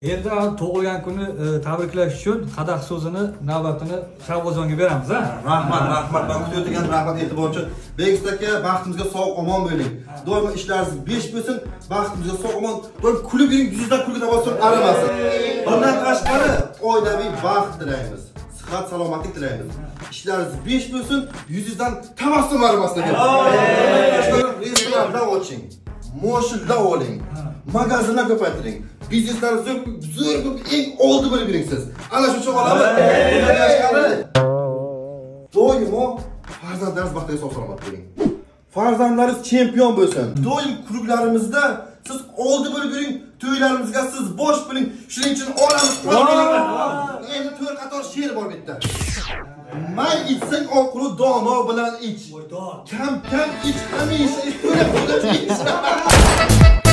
Endi tug'ilgan kuni tabriklash uchun qadah so'zini navbatini Shavvozonga beramiz, ha? Rahmat. Ben kutayotgan rahmat e'tibor uchun. Begiz aka, baxtimizga sog' omon bo'ling. Doim ishlaringiz besh bo'lsin, baxtimizga sog' omon, doim kulib yuring, yuzingizdan kulgi tabassum arimasin. Bundan tashqari oilaviy baxt tilaymiz. Sihat, salomatlik tilaymiz. İşleriniz besh bo'lsin, yuzingizdan tabassum arimasin degan. Restoranlar oching, moshillar oling, magazinlar ko'paytiring. Bizneslaringizni zo'r eng oldi bo'lib yuring siz. Ana shu uchun olamiz. Bundan tashqari doimo farzandlaringiz baxtiga sog'-salomat bo'ling. Farzandlaringiz chempion bo'lsin. Doim klublarimizda siz oldi bo'lib yuring, to'ylarimizga siz bosh bo'ling. Shuning uchun olamiz. Endi 4 qator she'r bor bu yerda. May içsang oqlu dono bilan ich. Kam ich hamisha ich.